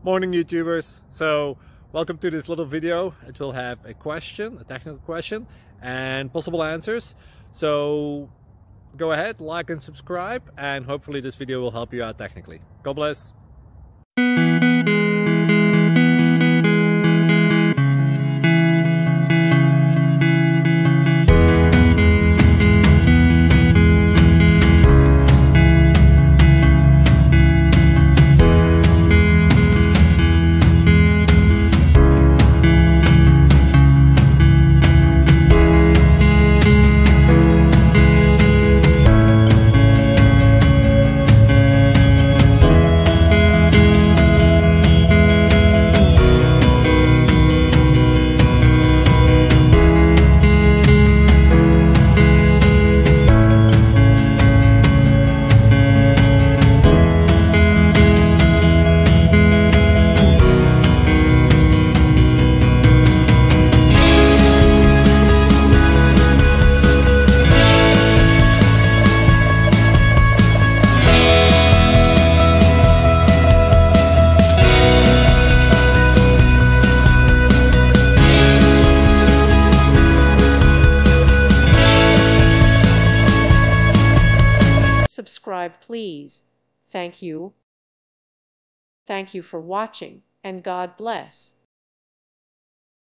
Morning YouTubers. So welcome to this little video. It will have a question, a technical question, and possible answers. So go ahead, like and subscribe, and hopefully this video will help you out technically. God bless. Subscribe, please. Thank you. Thank you for watching, and God bless.